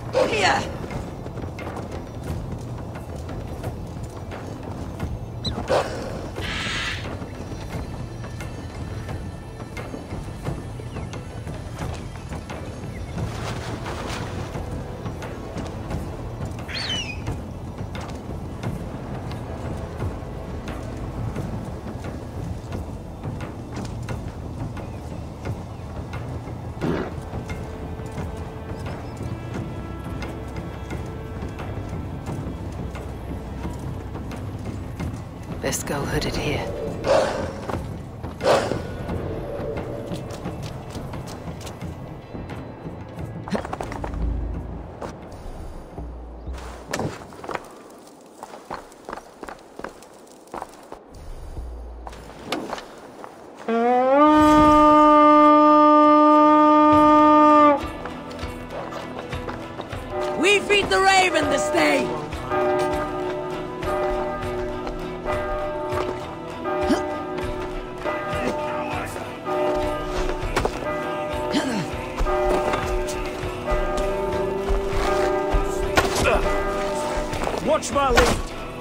Here! Best go hooded here. We feed the raven this day! Watch my lead!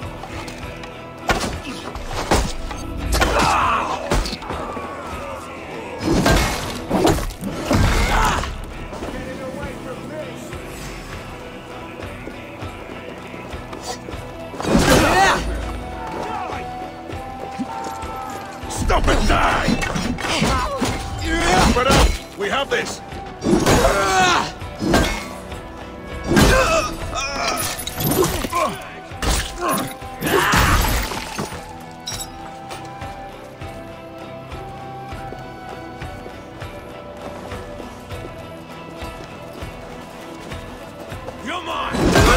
Stop and die! Keep it up! We have this! You're mine!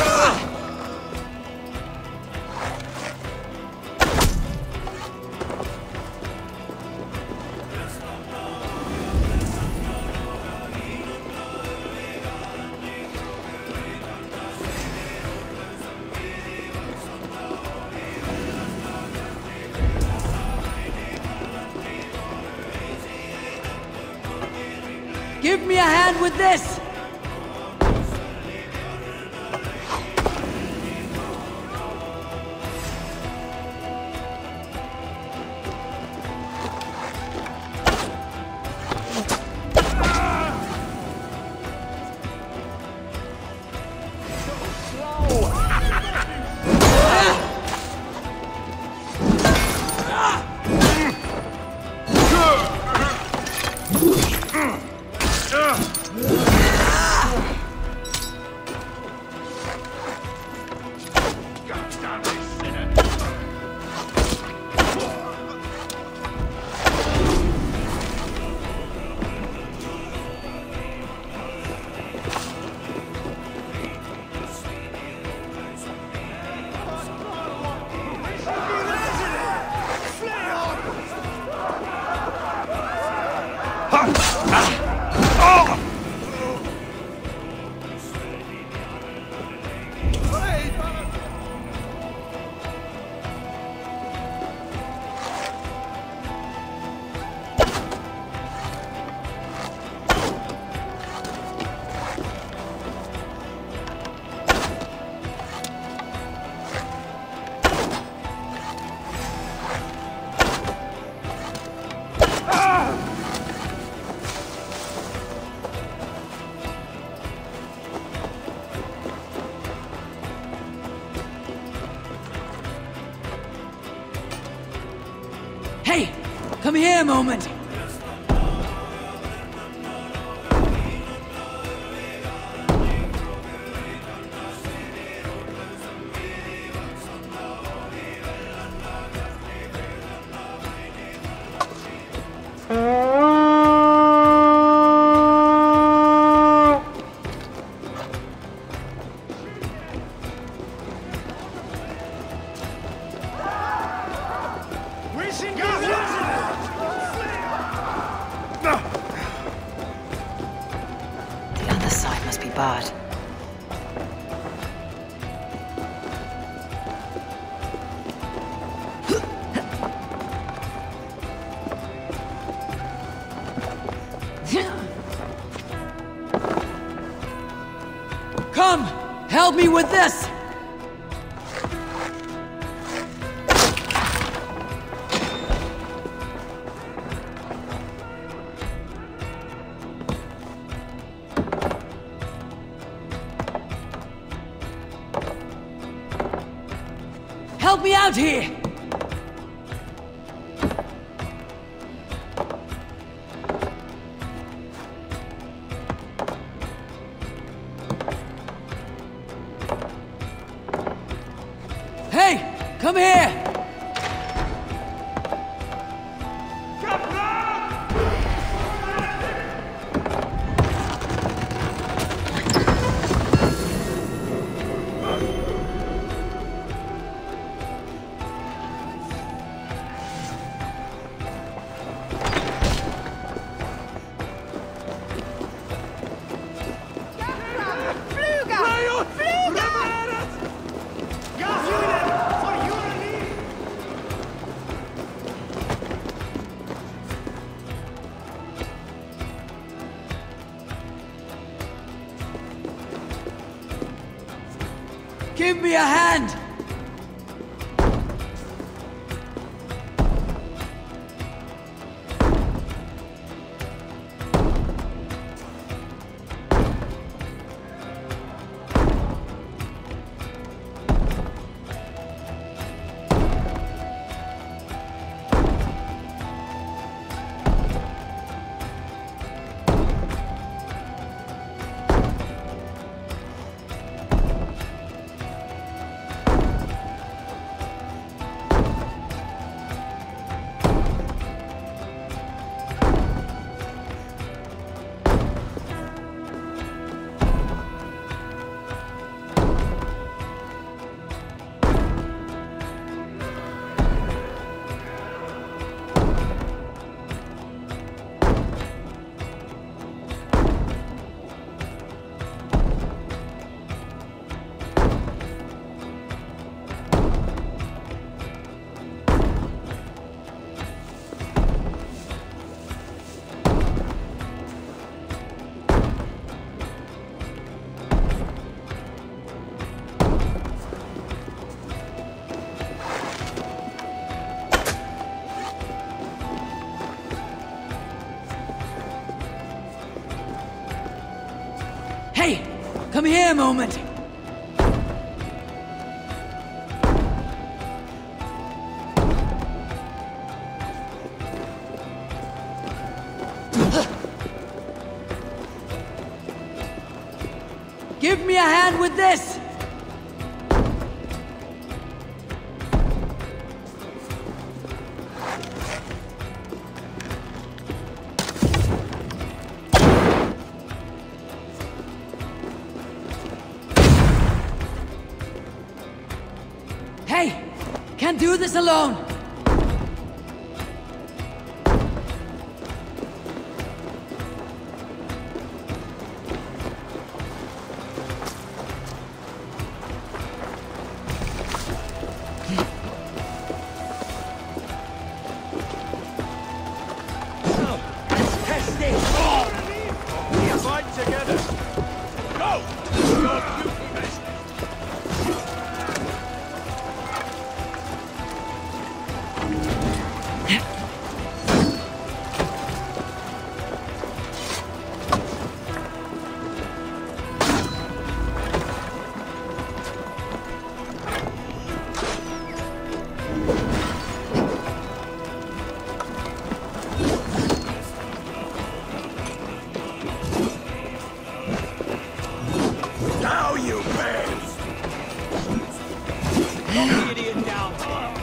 Give me a hand with this! Hey! Come here a moment! The other side must be barred. Come! Help me with this! Help me out here! Hey! Come here! Give me a hand! Hey! Come here a moment! Give me a hand with this! Hey! Can't do this alone! Together. Go! Go! Now you pay! Idiot down!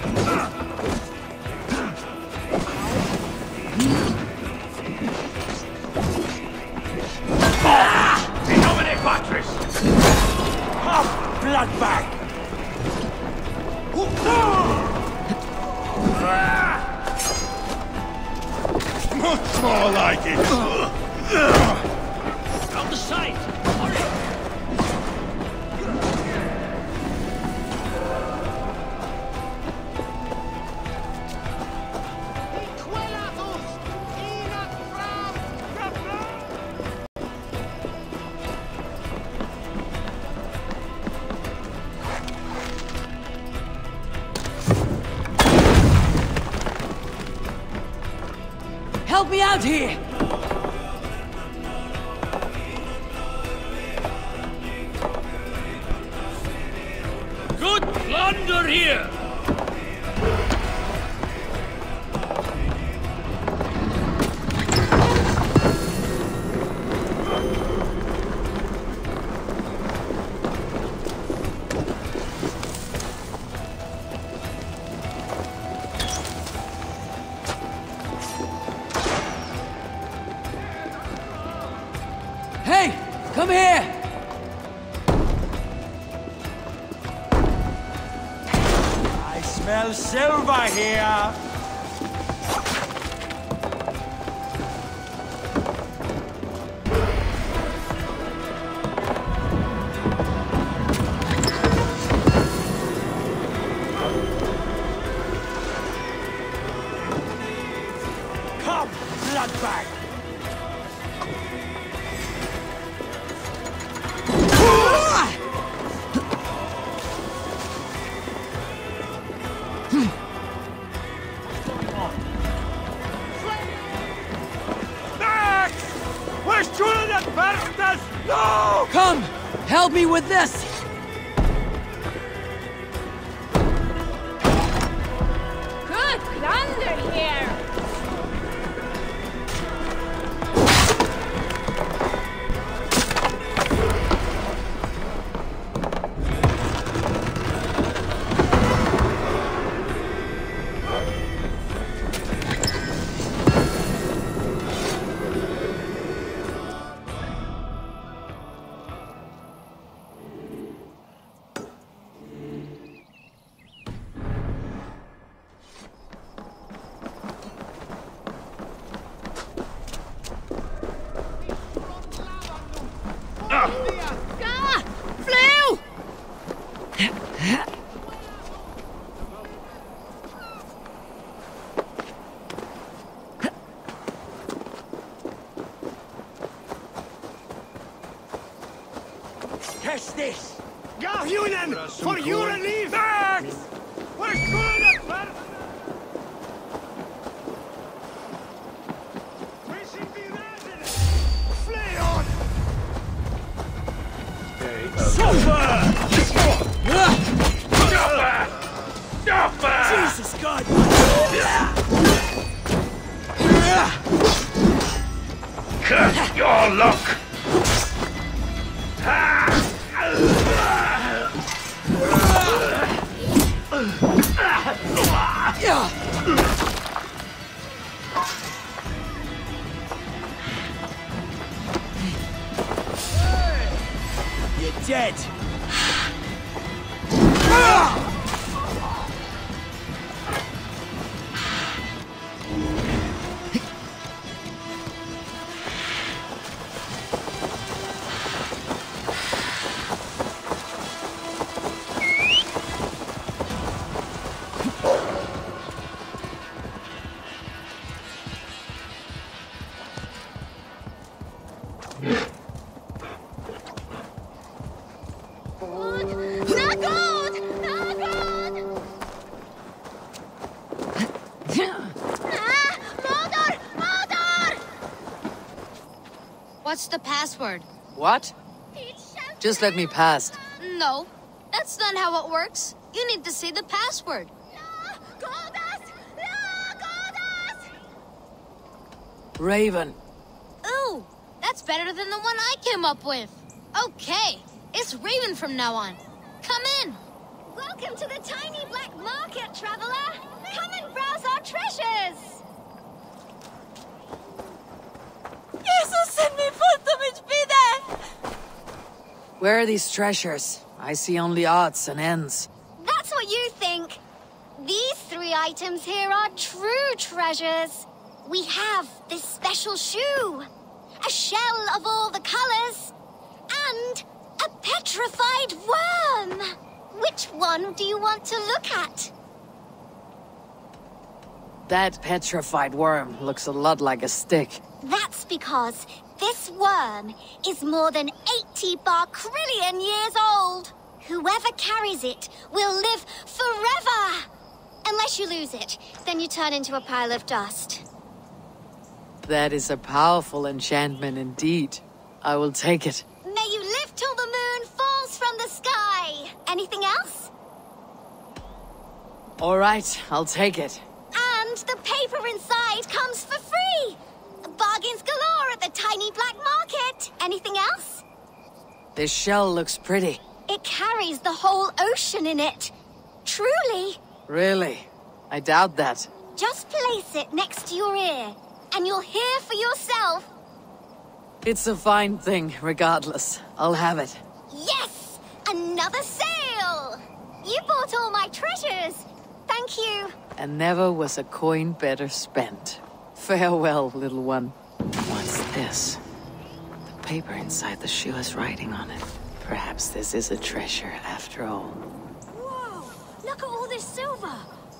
Nomine Patris! Half blood bag! Much more like it! Out the sight! Hurry! out here! Good plunder here! Hey! Come here! I smell silver here! Come, bloodbag! Max! We're shooting at Bertas! No! Come! Help me with this! Good plunder here! Ah! Flew! Catch this! Garhunen! For you relief! Max! We're shooting at Bertas! We should be ready! Flay on! Jesus God! Curse your luck! You're dead! What's the password? What? Just let me past. No, that's not how it works. You need to say the password. Raven. Ooh, that's better than the one I came up with. Okay, it's Raven from now on. Come in. Welcome to the tiny black market, traveler. Come and browse our treasures. Where are these treasures? I see only odds and ends. That's what you think. These 3 items here are true treasures. We have this special shoe, a shell of all the colors, and a petrified worm. Which one do you want to look at? That petrified worm looks a lot like a stick. That's because this worm is more than 80 barquillion years old. Whoever carries it will live forever. Unless you lose it, then you turn into a pile of dust. That is a powerful enchantment indeed. I will take it. May you live till the moon falls from the sky. Anything else? All right, I'll take it. And the paper inside comes for free. Bargains galore at the tiny black market. Anything else? This shell looks pretty. It carries the whole ocean in it. Truly. Really? I doubt that. Just place it next to your ear, and you'll hear for yourself. It's a fine thing, regardless. I'll have it. Yes! Another sale! You bought all my treasures. Thank you. And never was a coin better spent. Farewell, little one. What's this? The paper inside the shoe has writing on it. Perhaps this is a treasure after all. Whoa! Look at all this silver!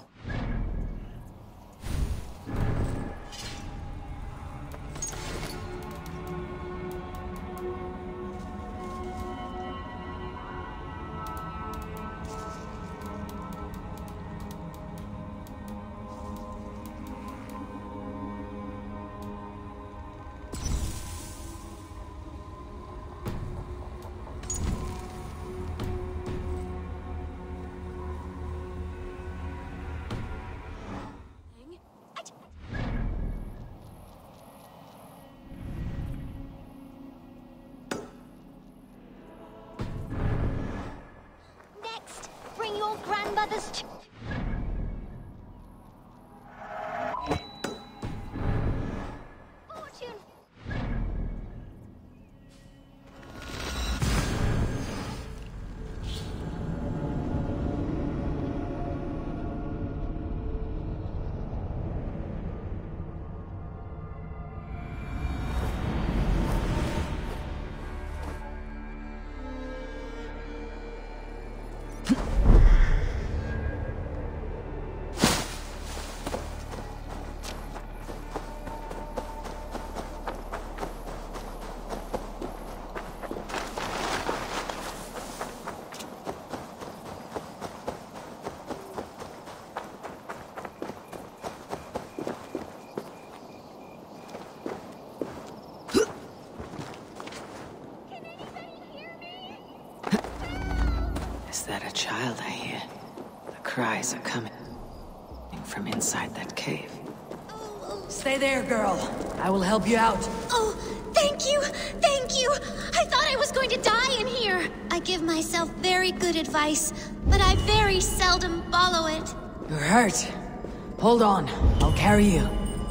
Bring your grandmother's fortune. Is that a child I hear? The cries are coming from inside that cave. Stay there, girl. I will help you out. Oh, thank you! Thank you! I thought I was going to die in here! I give myself very good advice, but I very seldom follow it. You're hurt. Hold on. I'll carry you.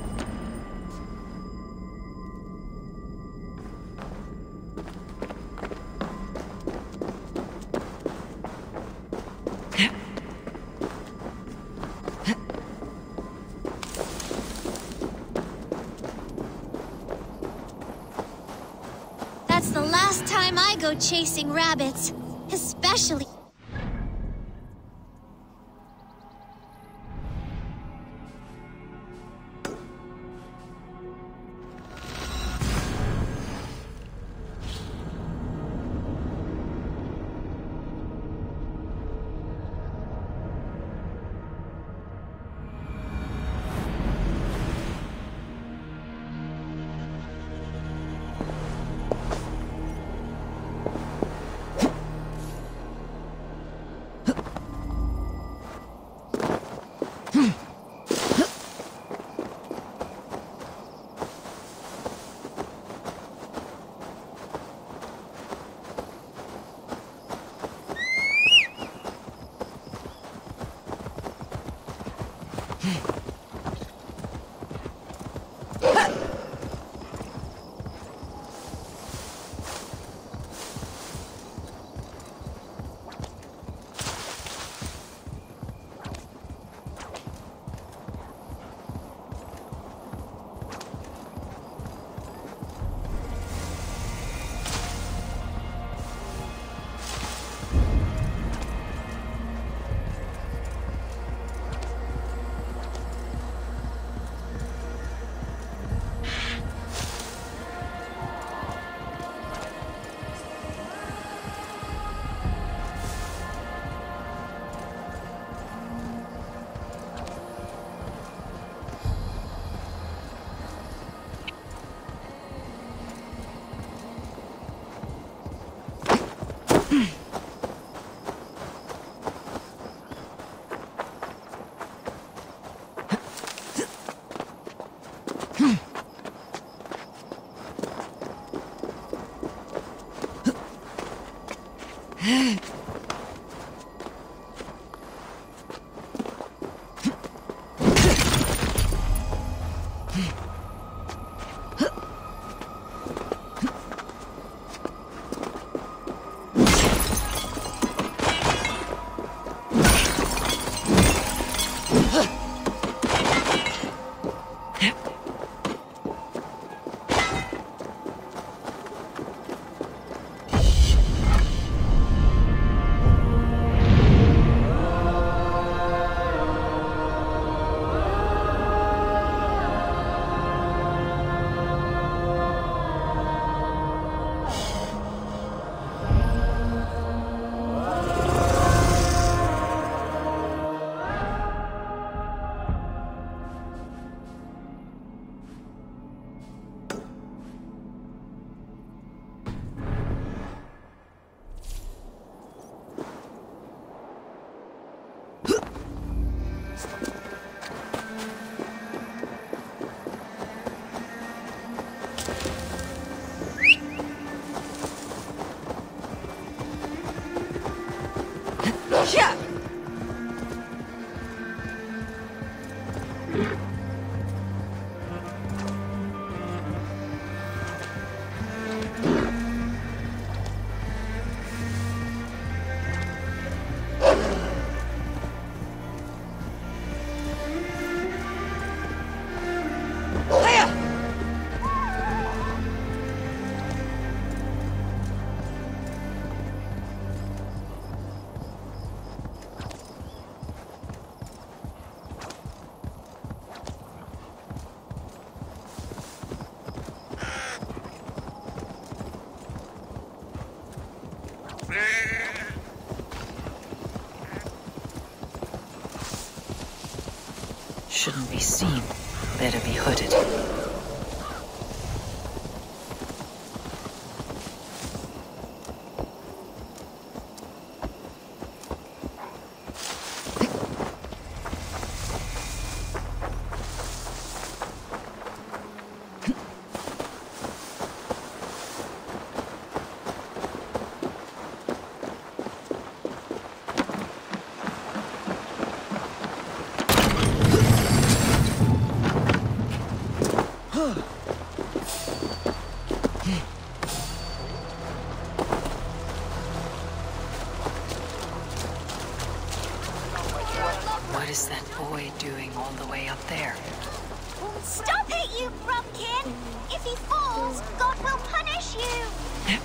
That's the last time I go chasing rabbits. Especially... Yeah. Shouldn't be seen. Better be hooded. What is that boy doing all the way up there? Stop it, you Grumpkin! If he falls, God will punish you!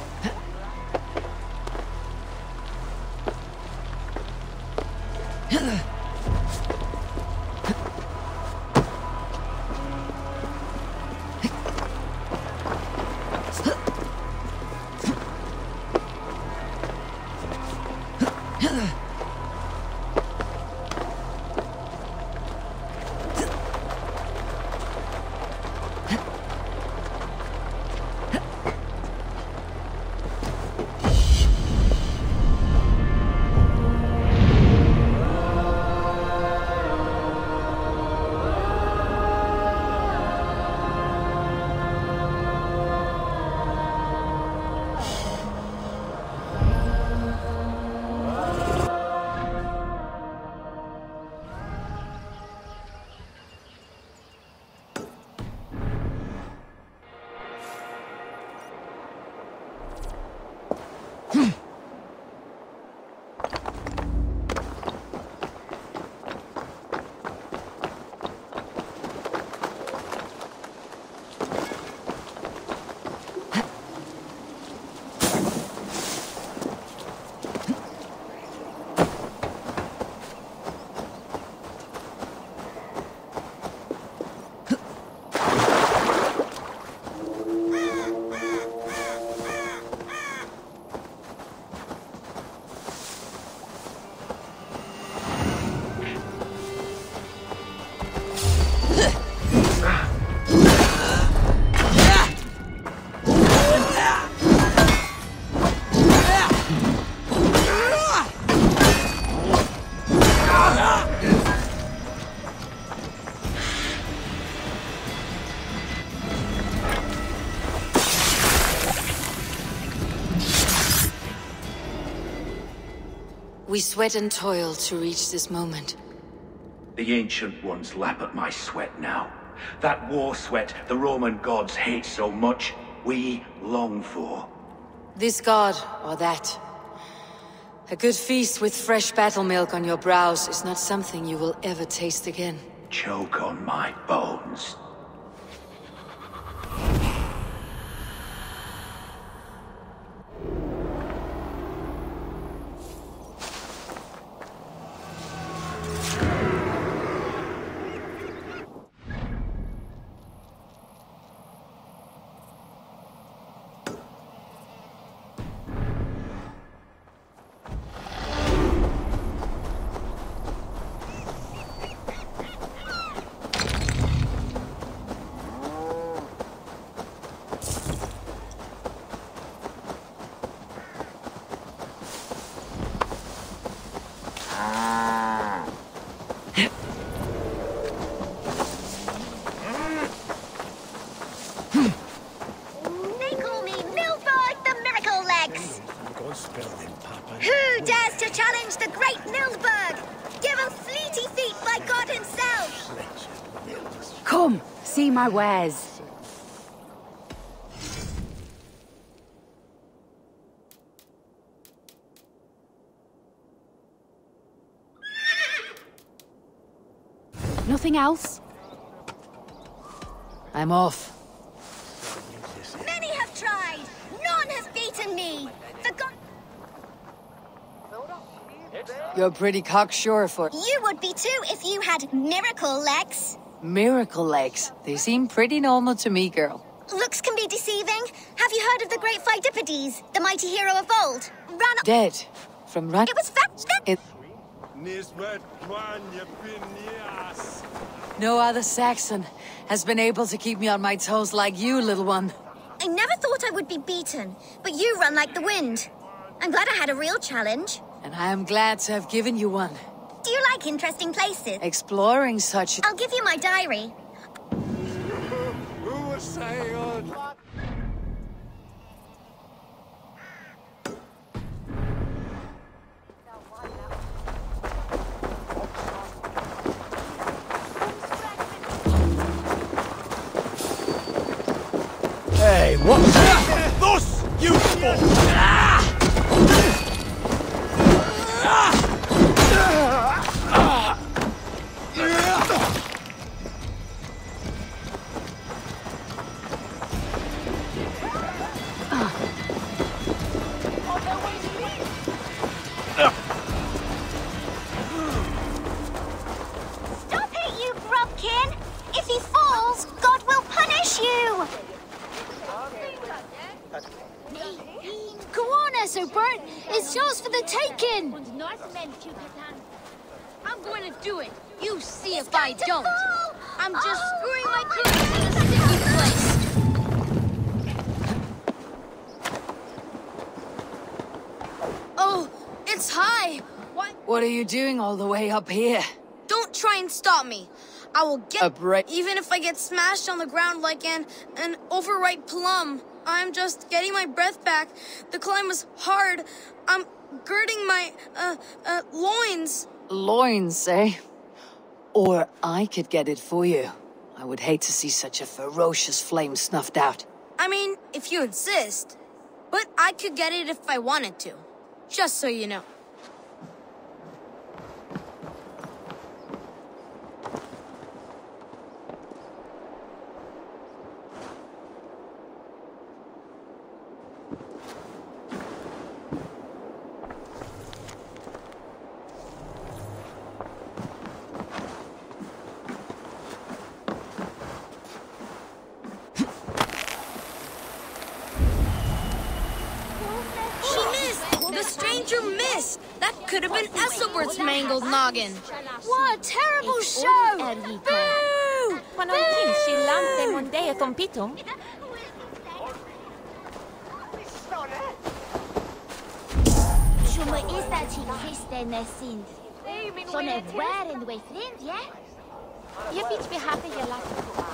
We sweat and toil to reach this moment. The Ancient Ones lap at my sweat now. That war sweat the Roman gods hate so much, we long for. This god, or that. A good feast with fresh battle milk on your brows is not something you will ever taste again. Choke on my bones. They call me Nilberg the Miracle Legs. Who dares to challenge the great Nilberg? Given fleety feet by God himself. Come, see my wares. Nothing else? I'm off. Many have tried. None has beaten me. For God, You're pretty cocksure for you would be too if you had miracle legs. miracle legs. They seem pretty normal to me, girl. Looks can be deceiving. Have you heard of the great Pheidippides, the mighty hero of old? Ran. Dead. From run. It was fact. It... No other Saxon has been able to keep me on my toes like you, little one. I never thought I would be beaten, but you run like the wind. I'm glad I had a real challenge. And I am glad to have given you one. Do you like interesting places? Exploring such... I'll give you my diary. Hey, what? Thus, you fool! Stop it, you grubkin! If he falls, God will punish you! Go on, Essobert. It's yours for the taking. I'm going to do it. You see if Going I to don't. fall. I'm just Oh, screwing my oh, tooth in a sticky place. Oh, it's high. What? What are you doing all the way up here? Don't try and stop me. I will get Upright. even if I get smashed on the ground like an overripe plum. I'm just getting my breath back. The climb was hard. I'm girding my loins. Loins, eh? Or I could get it for you. I would hate to see such a ferocious flame snuffed out. I mean, if you insist. But I could get it if I wanted to. Just so you know. She missed! The stranger missed! That could have been Esselbert's mangled noggin. What a terrible show! Boo! Sånn er wearing the way friend, ja? Jeg vet vi hadde jeg lagt på.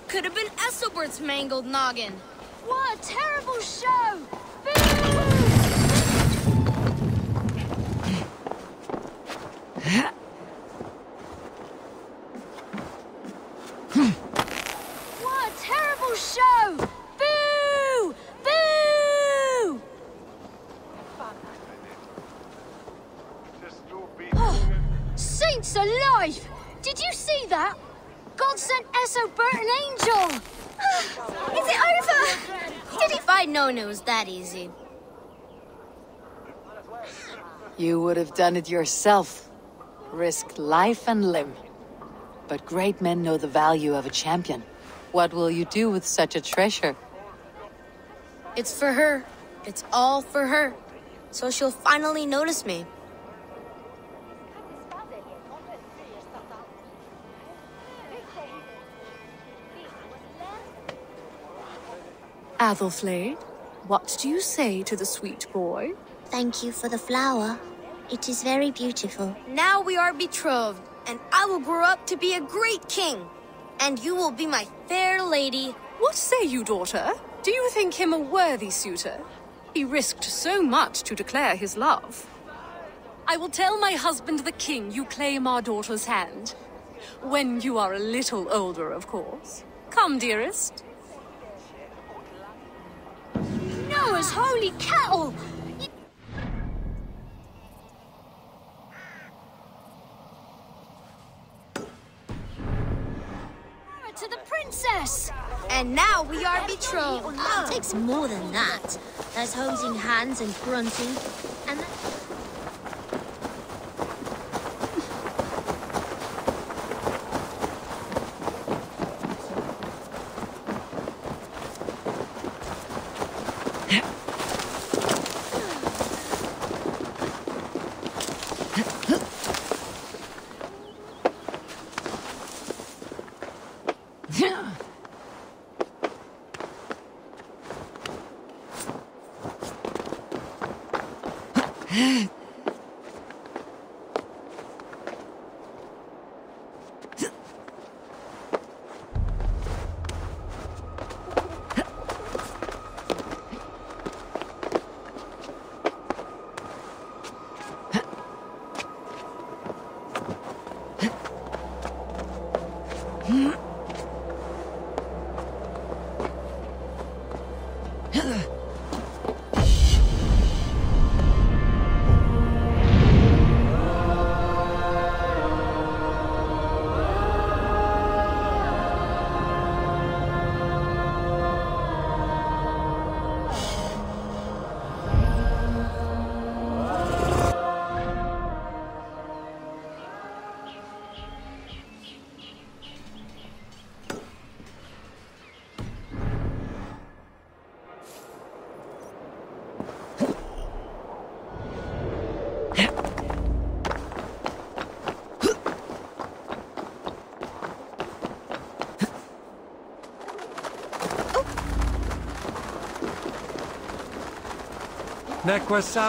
Could have been Esselbert's mangled noggin. What a terrible show! What a terrible show! Boo! Boo! Oh, saints alive! Did you see that? God sent Esselbert an angel! Is it over? If I'd known it was that easy. You would have done it yourself. Risked life and limb. But great men know the value of a champion. What will you do with such a treasure? It's for her. It's all for her. So she'll finally notice me. Athelflaed, what do you say to the sweet boy? Thank you for the flower. It is very beautiful. Now we are betrothed, and I will grow up to be a great king. And you will be my fair lady. What say you, daughter? Do you think him a worthy suitor? He risked so much to declare his love. I will tell my husband the king you claim our daughter's hand. When you are a little older, of course. Come, dearest. Noah's holy cattle! To the princess! And now we are betrothed. It takes more than that. There's hosing hands and grunting, and Necqua sap.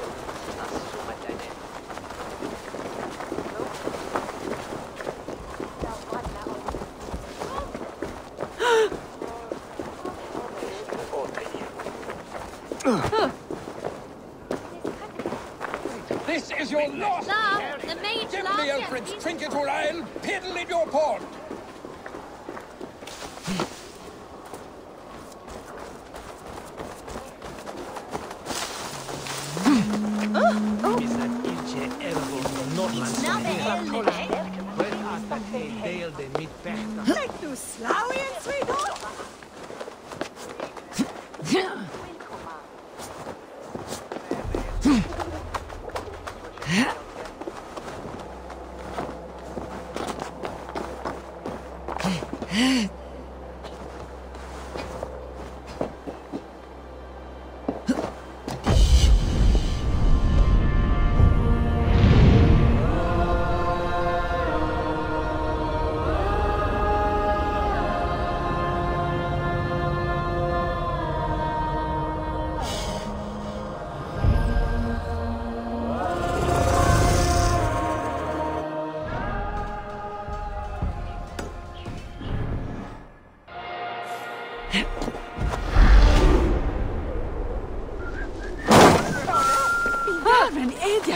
This is your loss! The mage Give me Alfred's trinket or I'll piddle in your pond! Leg du slauien, sweetheart?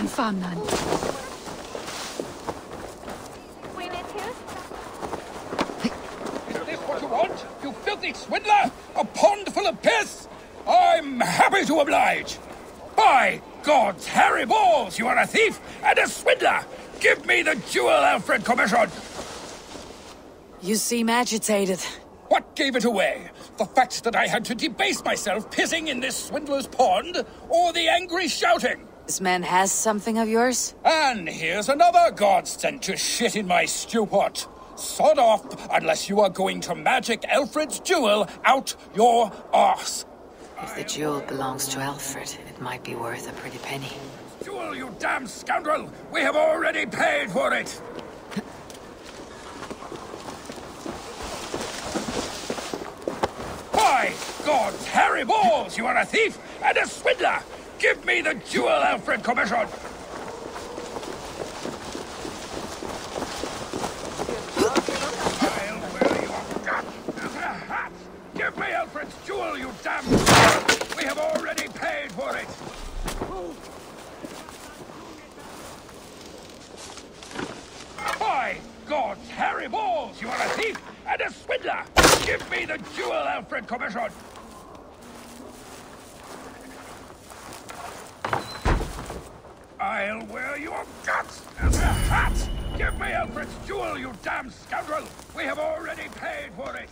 Fanan. Is this what you want, you filthy swindler? A pond full of piss? I'm happy to oblige. By God's hairy balls, you are a thief and a swindler! Give me the jewel Alfred commissioned! You seem agitated. What gave it away? The fact that I had to debase myself pissing in this swindler's pond, or the angry shouting? This man has something of yours? And here's another god sent to shit in my stew pot. Sod off, unless you are going to magic Alfred's jewel out your arse. If the jewel belongs to Alfred, it might be worth a pretty penny. Jewel, you damn scoundrel! We have already paid for it! By God's hairy balls, you are a thief and a swindler! Give me the jewel Alfred commissioned! I'll wear your guts as a hat! Give me Alfred's jewel, you damn... We have already paid for it! By God's hairy balls, you are a thief and a swindler! Give me the jewel Alfred commissioned! I'll wear your guts as a hat! Give me Alfred's jewel, you damn scoundrel! We have already paid for it!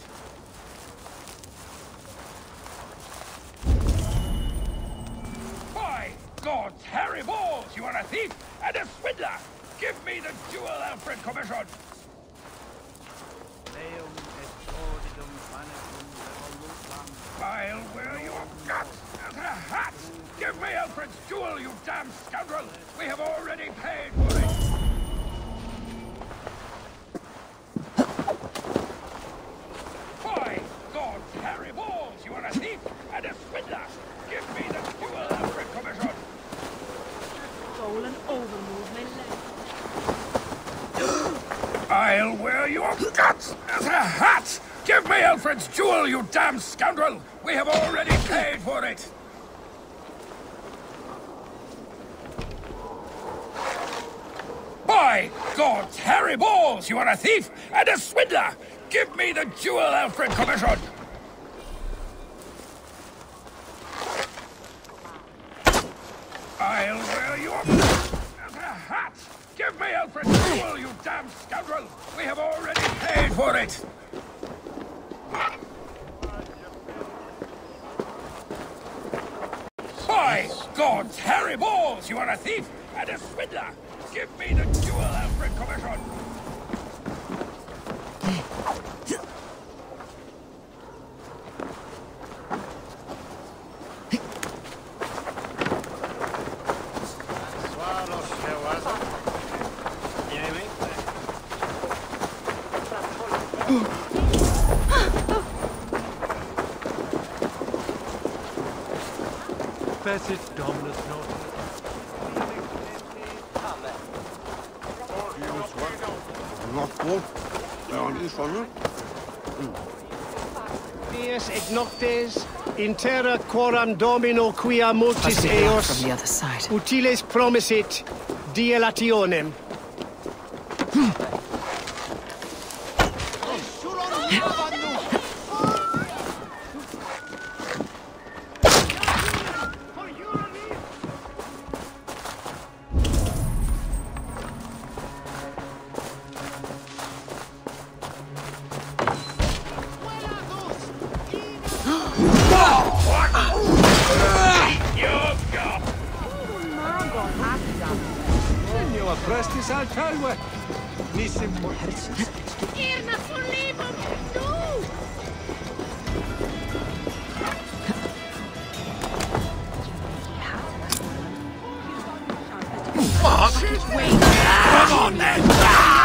By God's hairy balls, you are a thief and a swindler! Give me the jewel Alfred commissioned! I'll wear your guts as a hat! Give me Alfred's jewel, you damn scoundrel! We have already paid for it! By God's hairy balls, you are a thief and a swindler! Give me the jewel Alfred commissioned! Stolen overmove, my leg. I'll wear your guts as a hat! Give me Alfred's jewel, you damn scoundrel! We have already paid for it! By God's hairy balls, you are a thief and a swindler! Give me the jewel Alfred commissioned! I'll wear your guts as a hat! Give me Alfred's jewel, you damn scoundrel! We have already paid for it! By God's hairy balls, you are a thief and a swindler! Give me the jewel Alfred commissioned! Fessit Dominus Notus. Dies et noctes, in terra quoram Domino quia multis eos, from the other side. utiles promisit, dilationem. Prestis altalwe. Nissim Irma forlibum! No! Fuck! Wait! Come on then!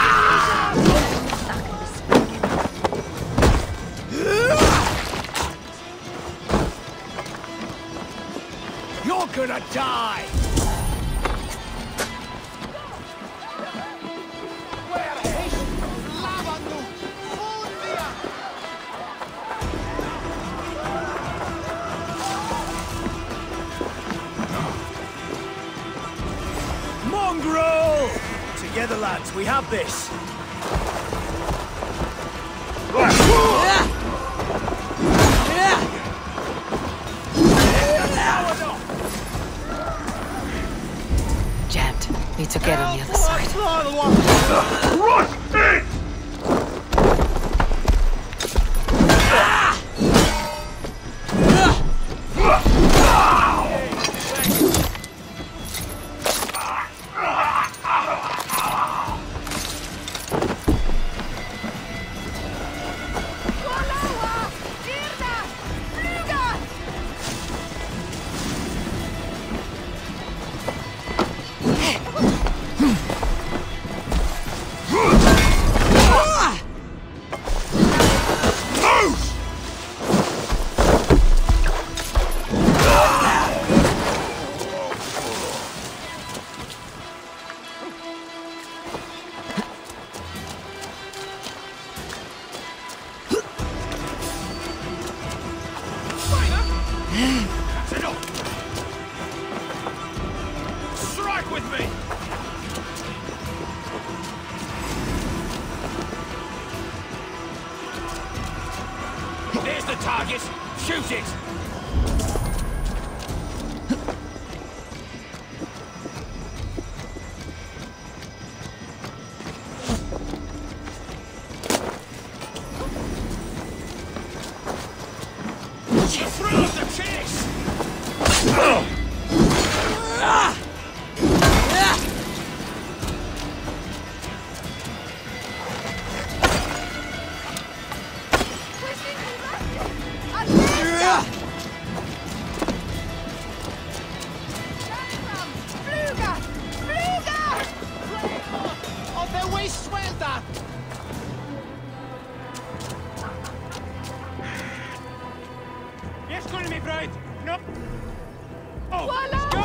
You're gonna die! Together, lads, we have this. Jammed. Need to get on the other side. Rush in! Strike with me! There's the target! Shoot it! Through the chase! Yes, going to me, bride. No. Oh, let's go!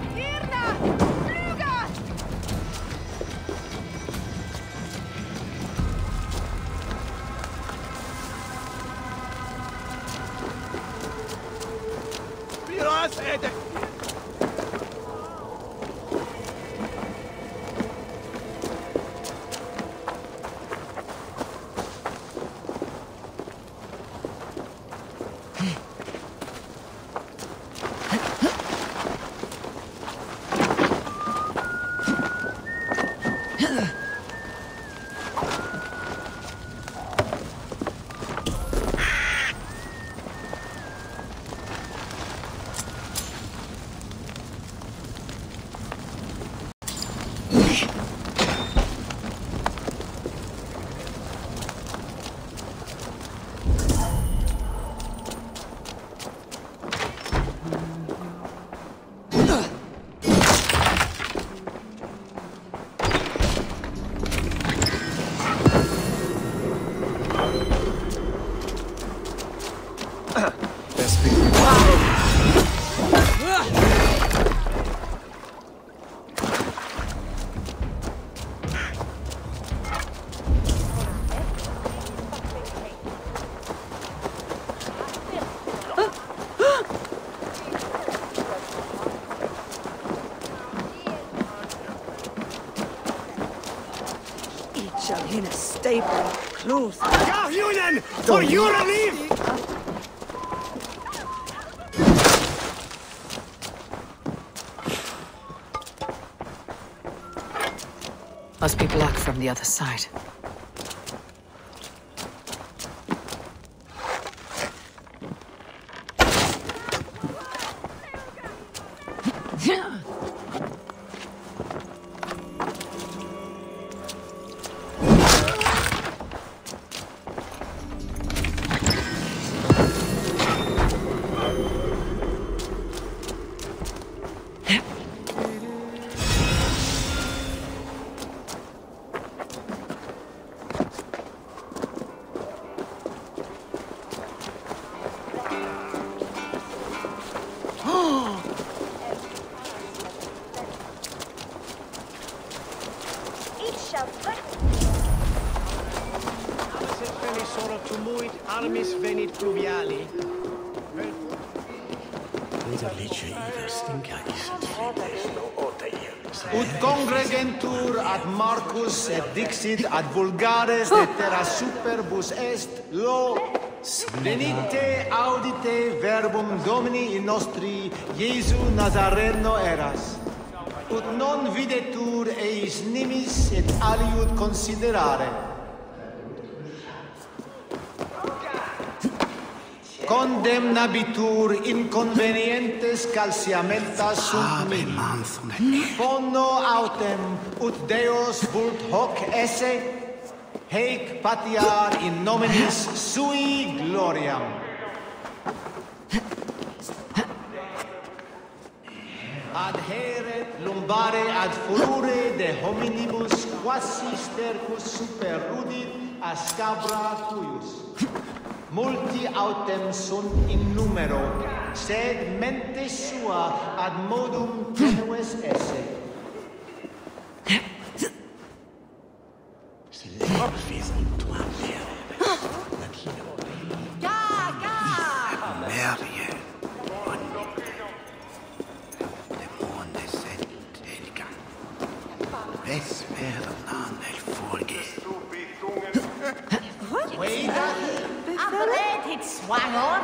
In a stable, close. Garhunen! For your relief! Must be blocked from the other side. Armis venit pluviali. Lice ives in caesis fides. Ut congregentur ad Marcus et dixit ad vulgares de terra superbus est lo venite audite verbum Domini in nostri Iesu Nazareno eras. Ut non videtur eis nimis et aliud considerare. Condemnabitur inconvenientes calciamentas sunt mihi. Pono autem ut Deus vult hoc esse, heic patiar in nominis sui gloriam. Adheret lumbare ad furore de hominibus quasi stercus super rudit a scabra cuius. Multi autem sunt in numero, sed mente sua ad modum tenues esse. Swang on.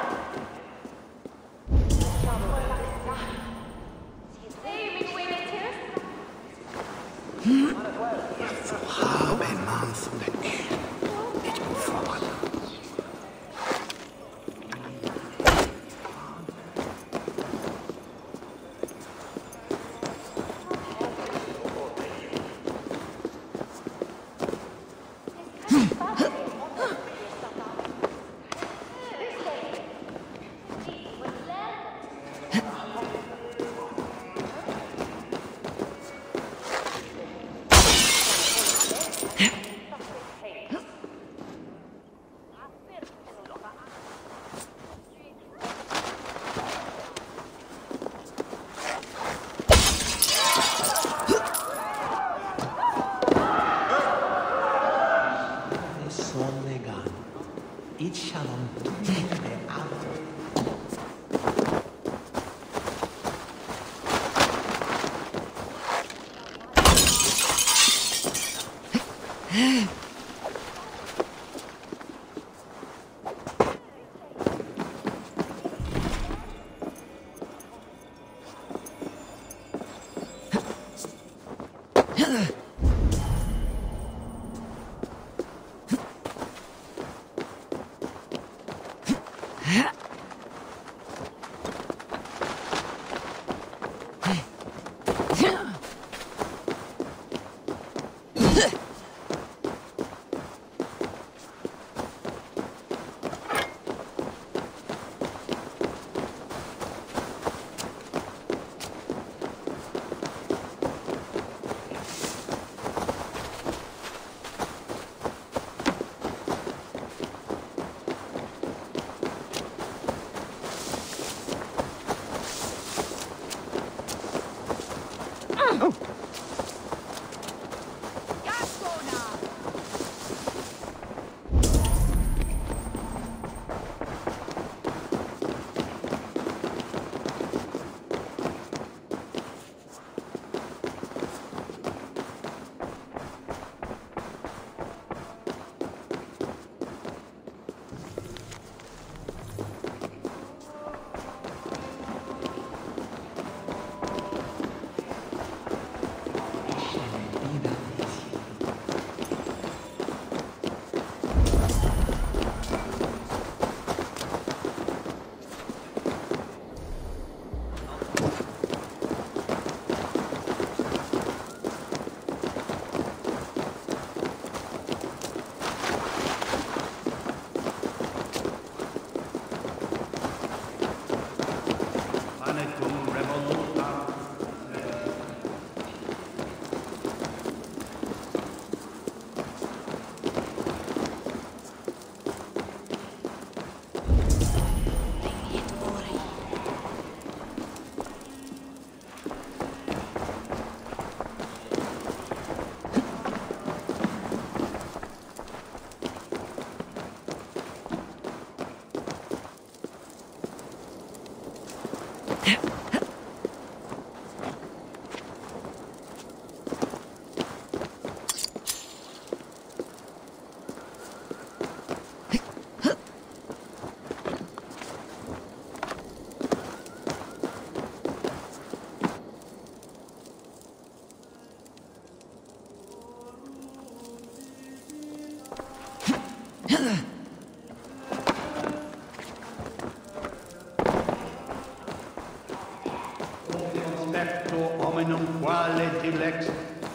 Spectro hominum quale dilex.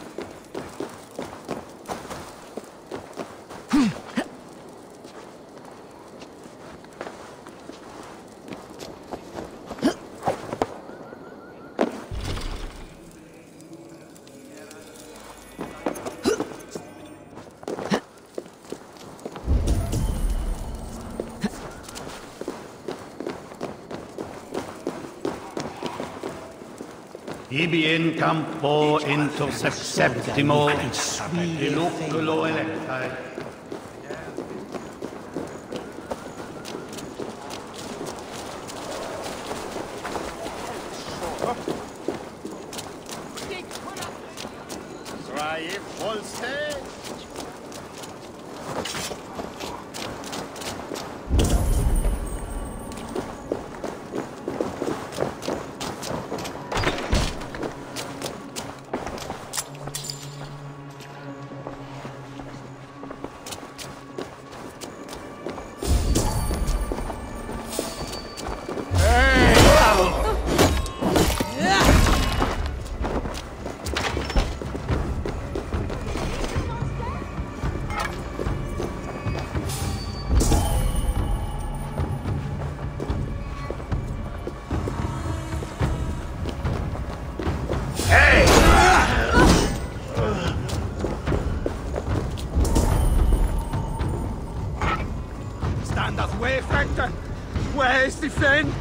Ibi in campo interceptimo iluculo electae. Strive Volste. Where is the friend?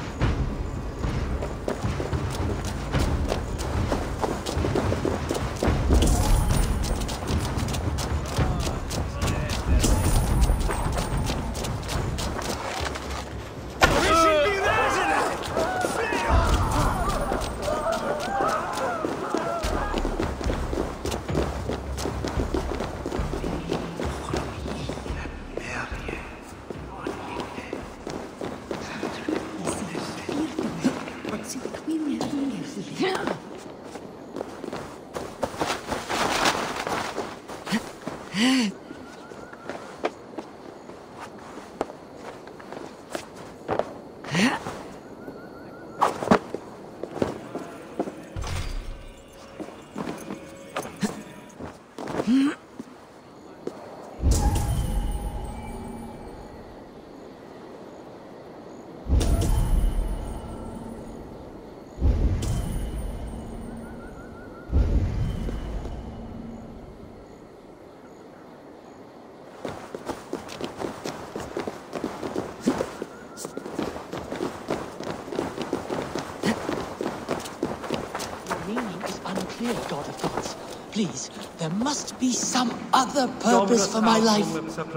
God of gods, please, there must be some other purpose for my life.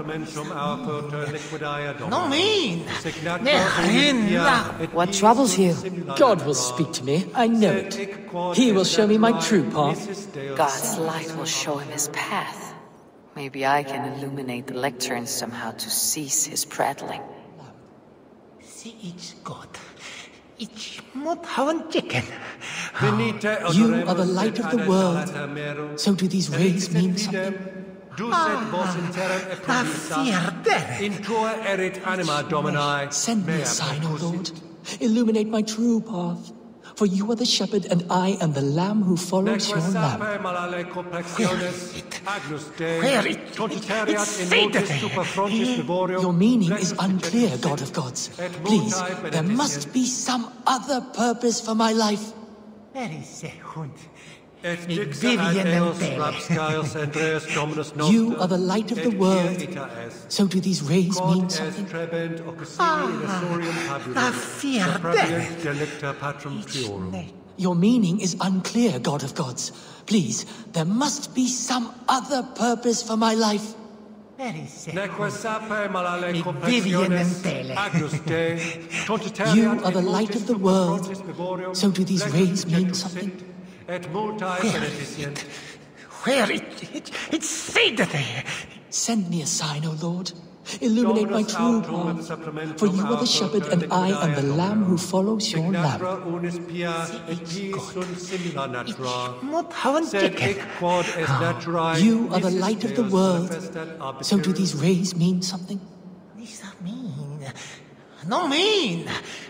No mean! What troubles you? God will speak to me, I know it. He will show me my true path. God's light will show him his path. Maybe I can illuminate the lectern somehow to cease his prattling. See each god. Each mod haven chicken. You are the light of the world. So do these rays mean something? Send me a sign, O Lord. Illuminate my true path. For you are the shepherd, and I am the lamb who follows your lamp. Where it Your meaning is unclear, God of gods. Please, there must be some other purpose for my life. You are the light of the world. So do these rays mean something? Your meaning is unclear, God of gods. Please, there must be some other purpose for my life. You are the light of the world. So do these rays mean something? Where it said that Send me a sign, O Lord. Illuminate my true path, for you are the shepherd and I am the lamb who follows your lamp. You are the light of the world, so do these rays mean something? No mean.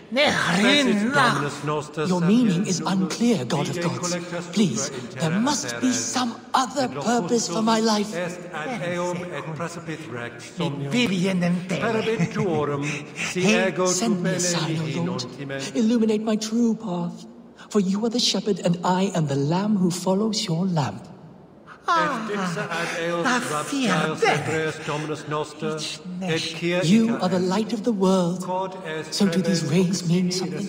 Your meaning is unclear, God of gods. Please, there must be some other purpose for my life. Hey, send me a sign, O Lord. Illuminate my true path, for you are the shepherd and I am the lamb who follows your lamp. You are the light of the world, so do these rays mean something?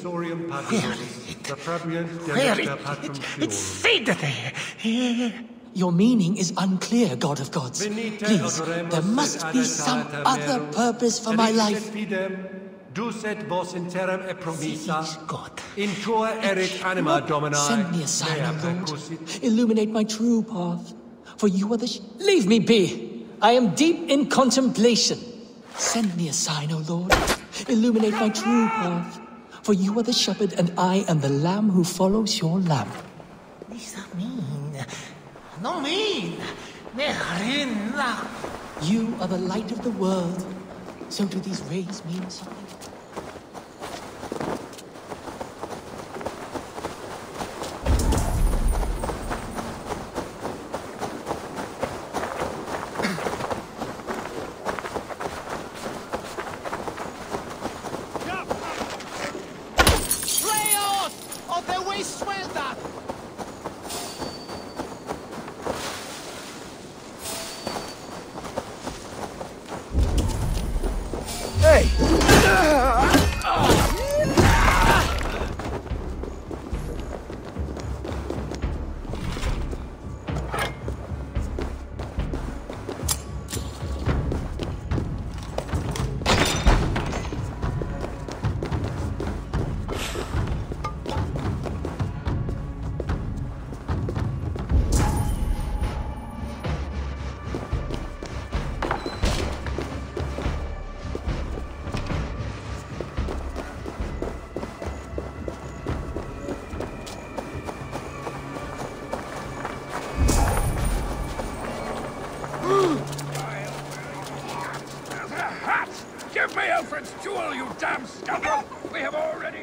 It's faded. Your meaning is unclear, God of gods. Please, there must be some other purpose for my life. Ducet vos in terram e promissa. God. In tua erit anima domini. Send me a sign, O Lord. Illuminate my true path, for you are the... Leave me be! I am deep in contemplation. Send me a sign, O Lord. Illuminate my true path, for you are the shepherd and I am the lamb who follows your lamp. No mean. You are the light of the world, so do these rays mean something? Give me Alfred's jewel, you damn scoundrel! We have already...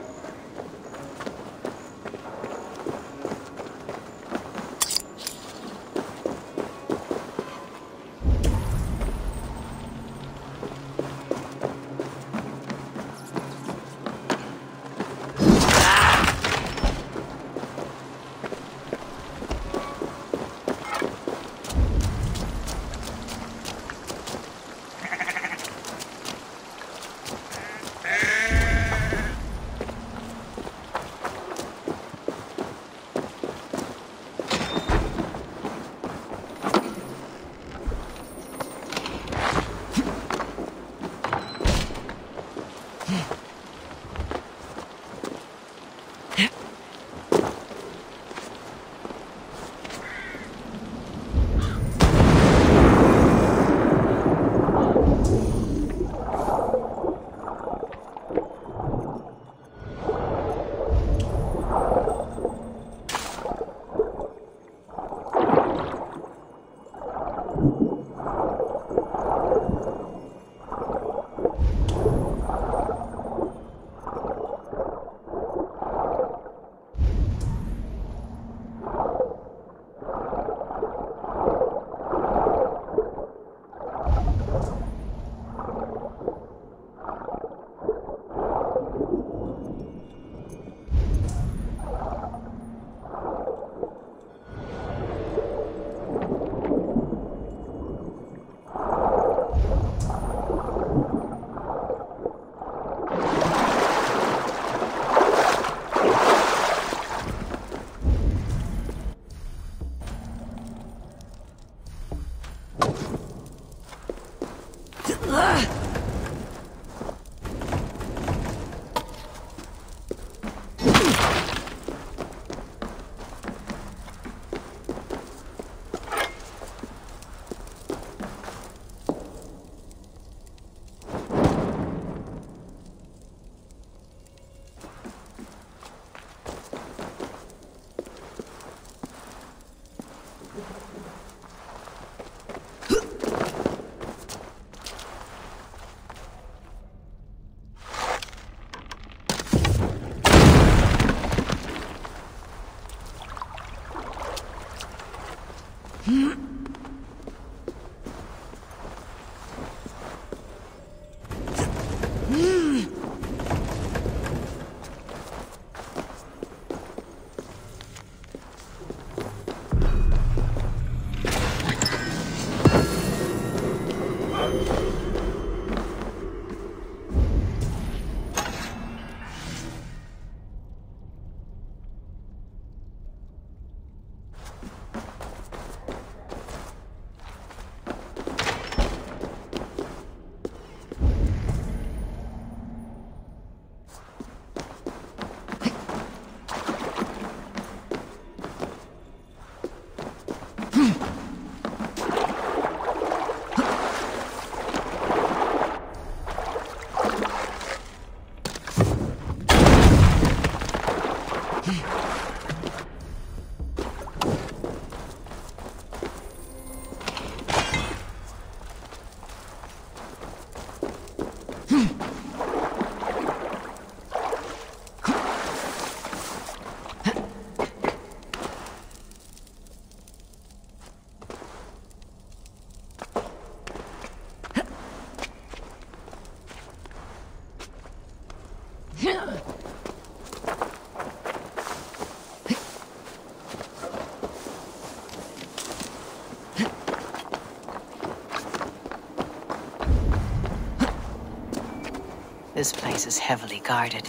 This place is heavily guarded.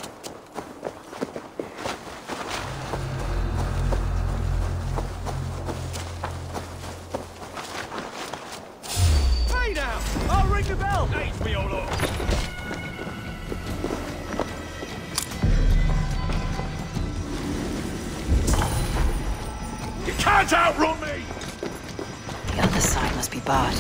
Hey now! I'll ring the bell! Hey, we all up! You can't outrun me! The other side must be barred.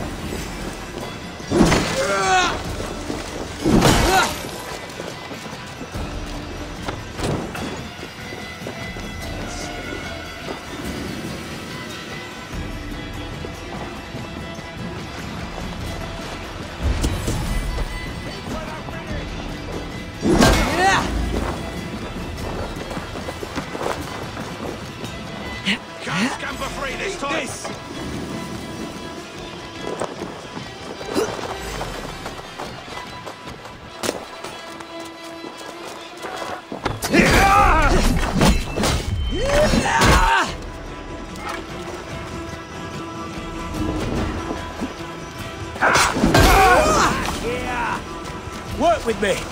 Can't scamper free this time! Work with me.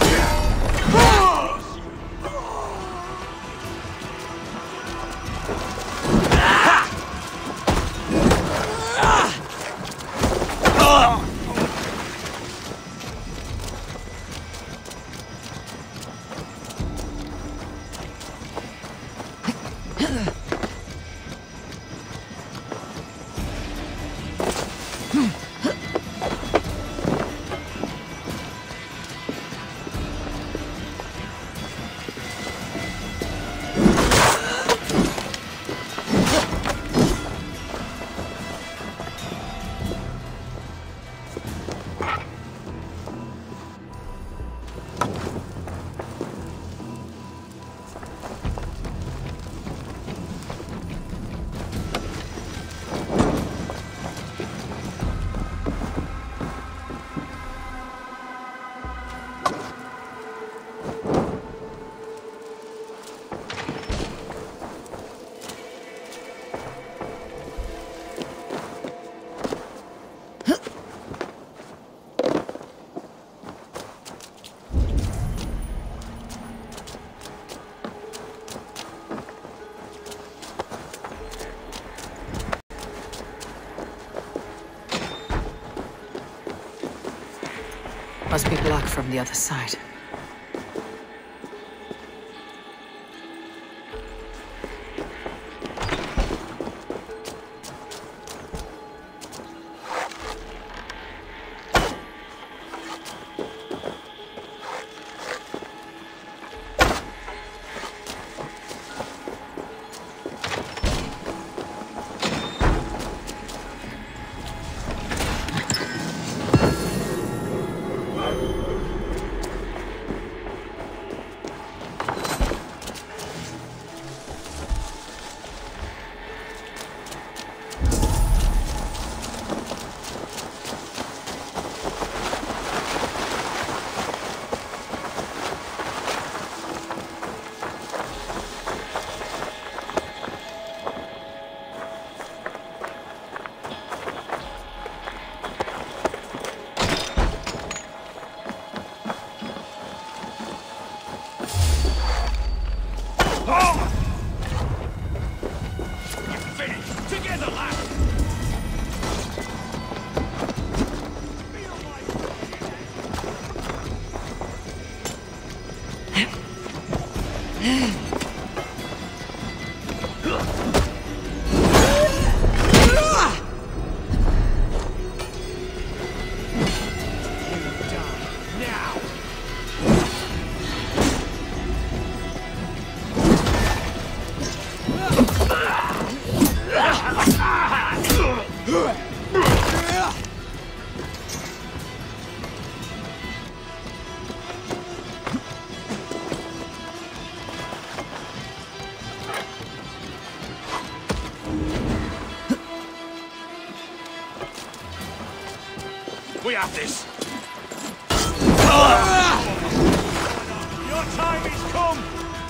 Must be blocked from the other side. We have this. Your time is come.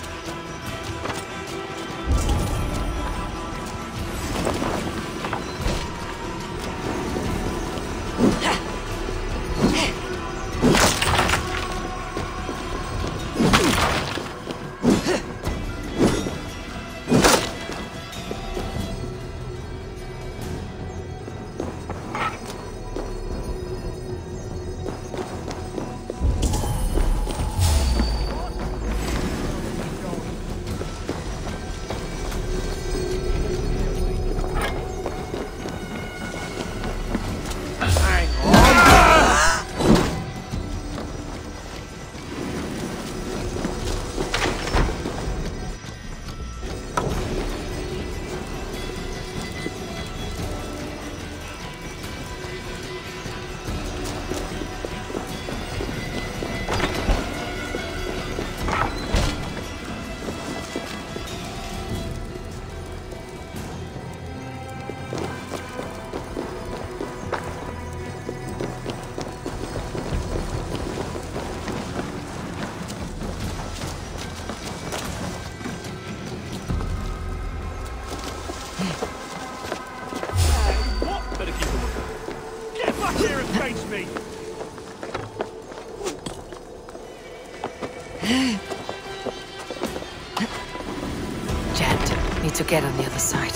Jet, need to get on the other side.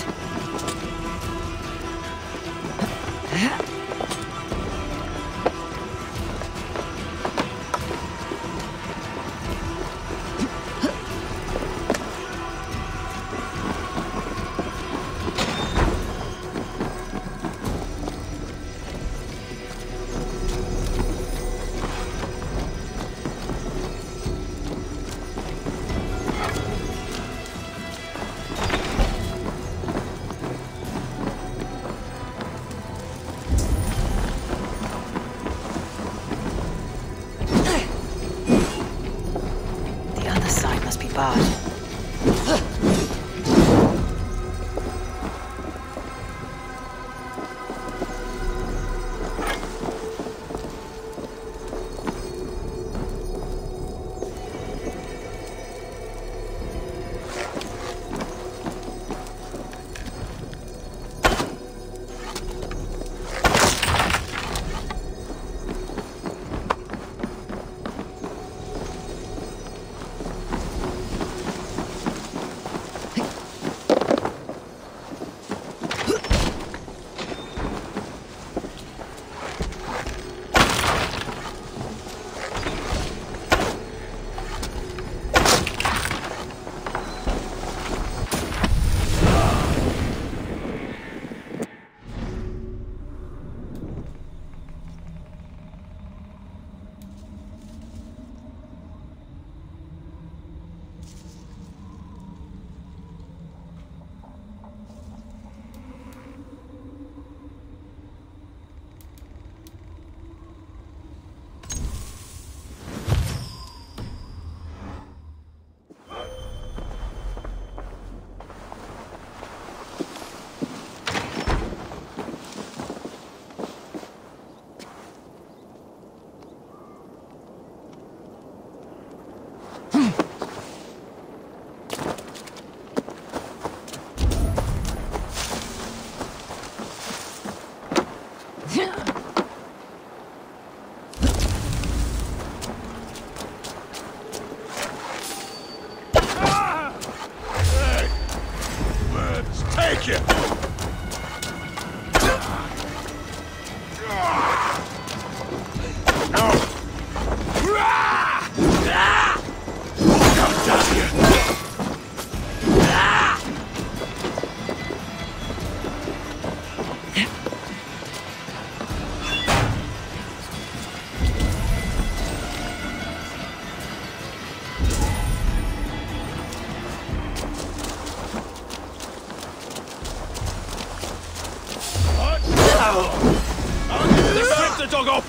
Drogo!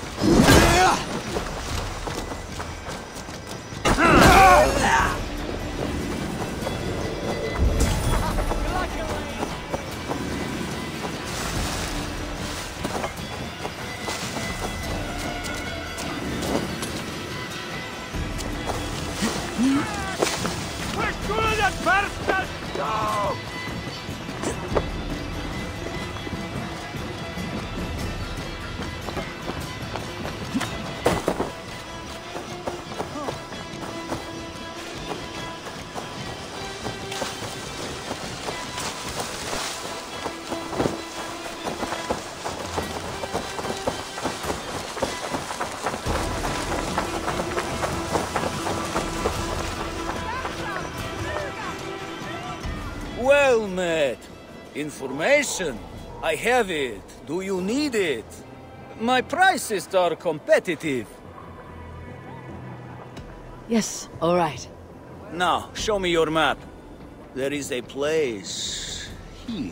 Well met. Information. I have it. Do you need it? My prices are competitive. Yes, all right. Now, show me your map. There is a place here.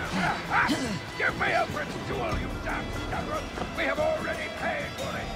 Give me Alfred's duel, you damn scoundrel! We have already paid for it!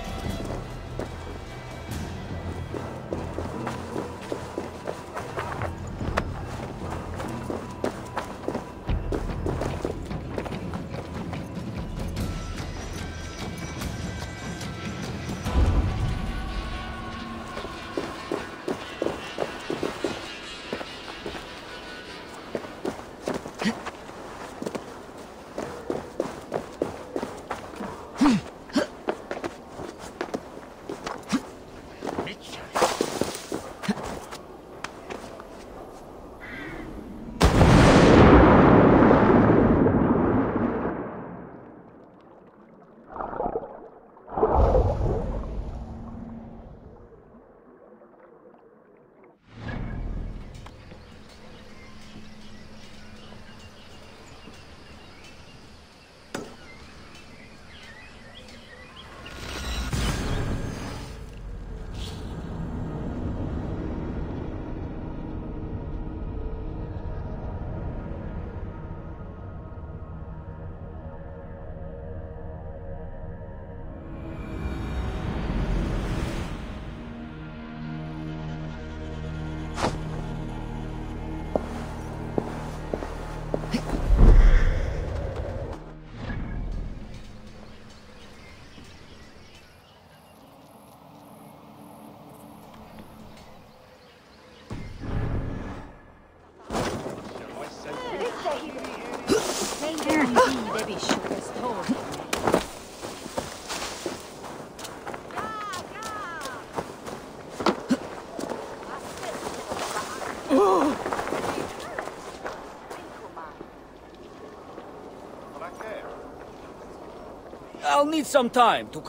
I'll need some time to...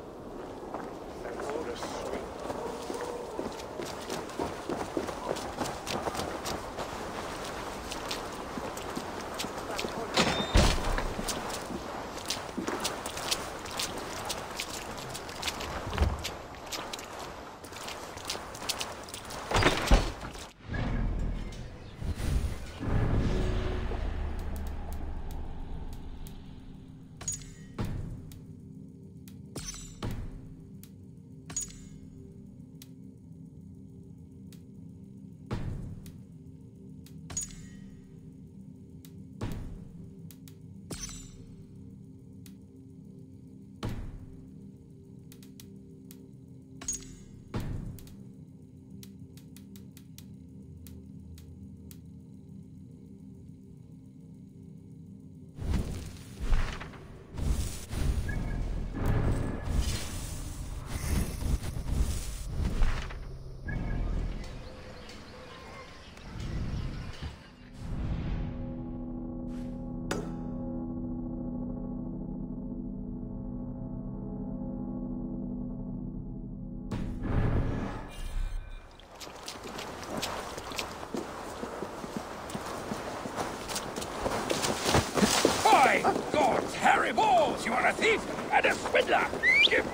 God's hairy balls! You are a thief and a swindler! Give...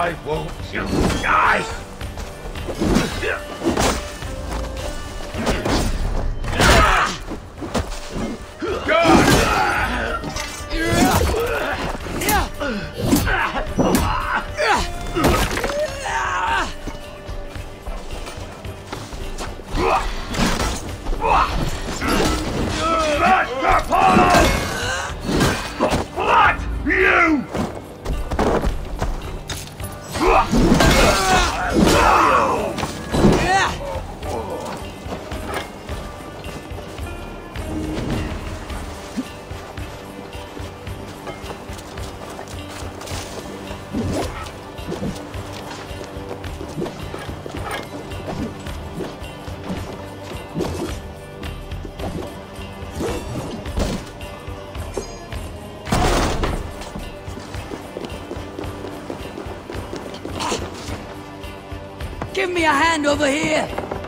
Why won't you die? Master Paul! What? You! Give me a hand over here!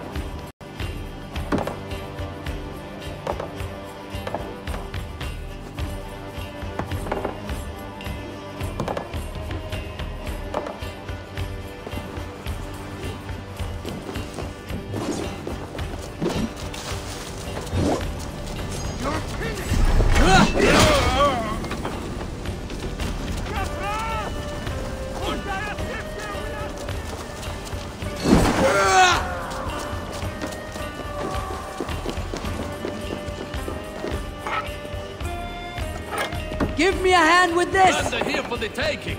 Give me a hand with this! Guns are here for the taking!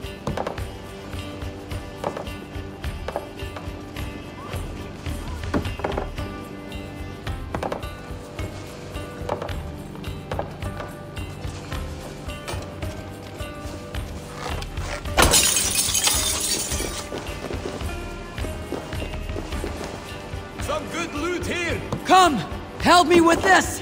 Some good loot here! Come! Help me with this!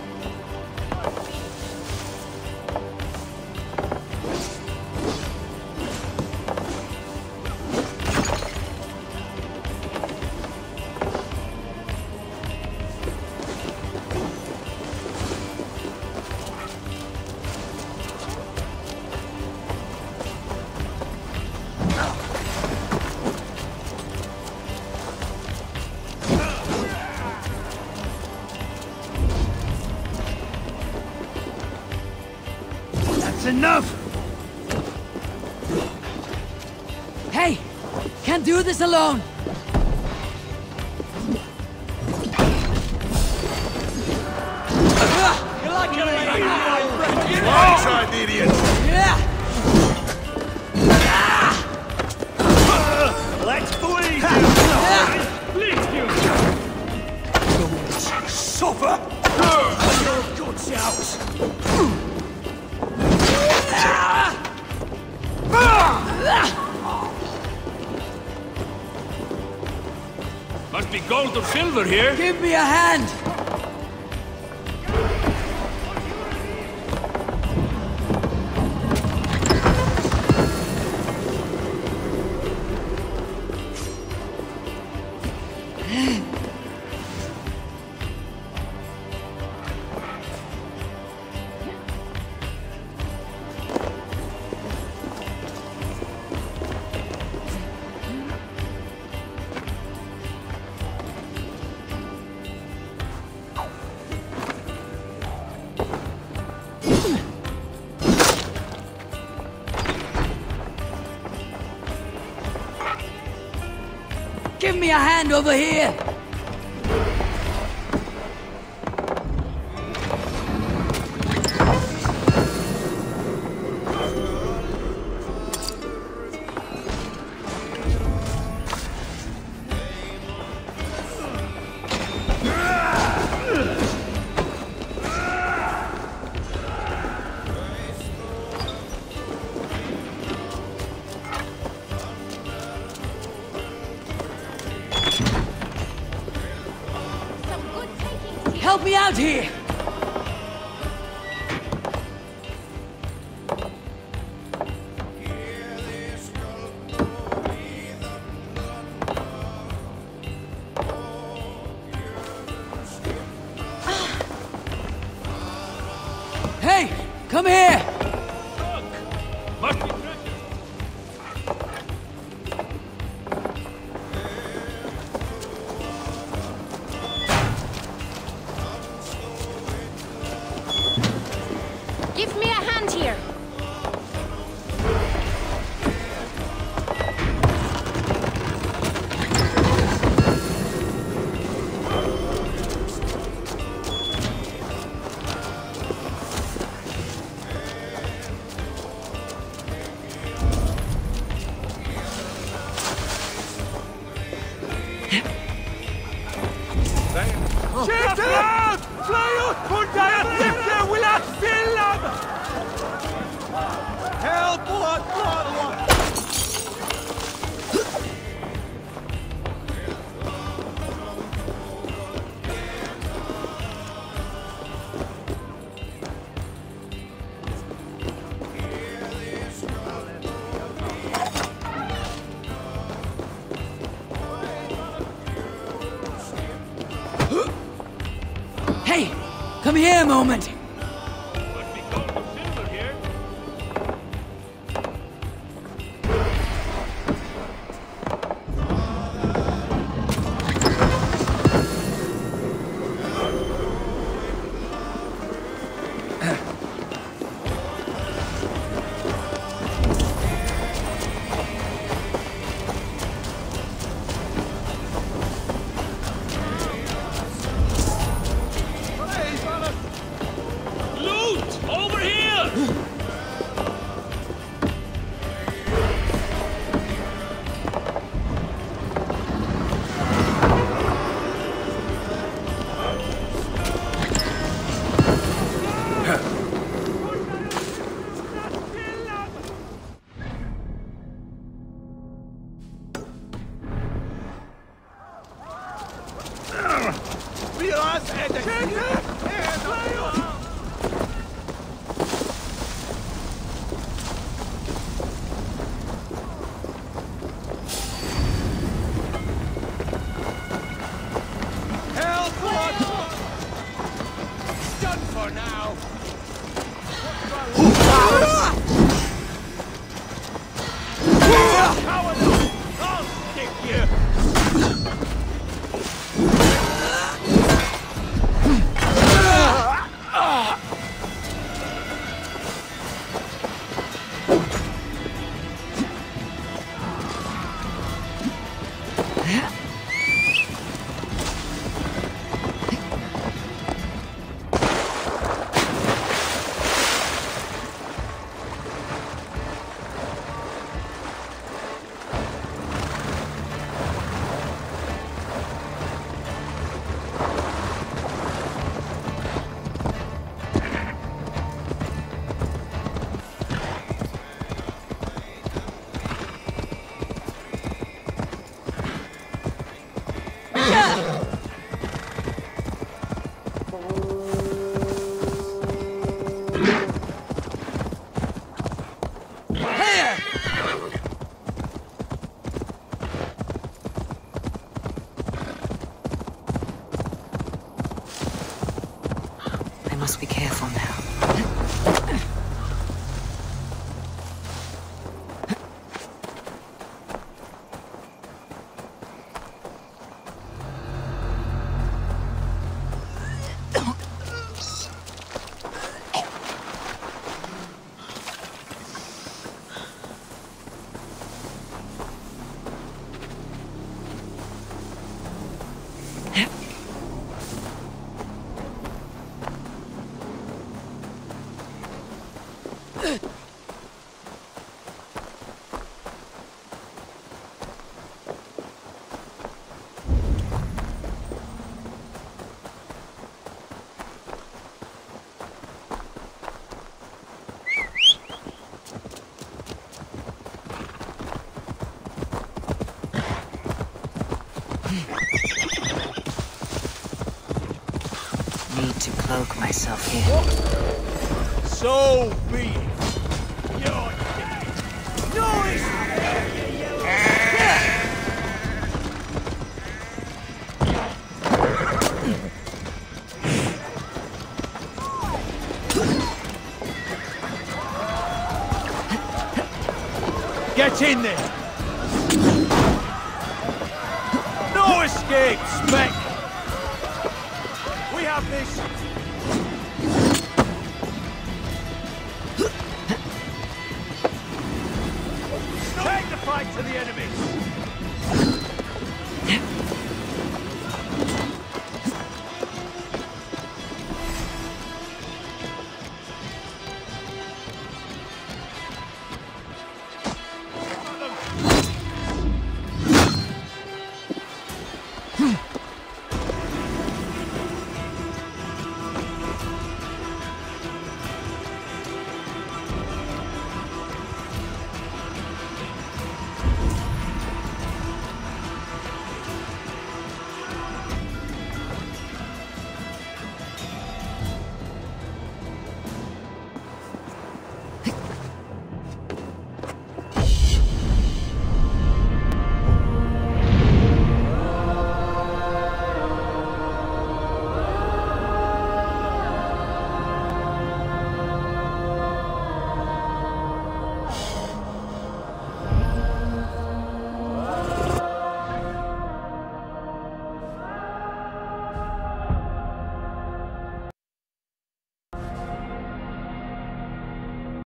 Enough! Hey! Can't do this alone! You like your lady? Idiot! Yeah! Let's bleed you! Suffer! Your guts out! Must be gold or silver here. Give me a hand! Give me a hand over here! Help me out here! Hey! Come here! Must be Check them out! Fly out! Put down there! Will I fill them? Help! What? Hey! Come here a moment! Be careful now. Need to cloak myself here. So be it. You're dead. No, it's Get in there! No escape, Spec! We have this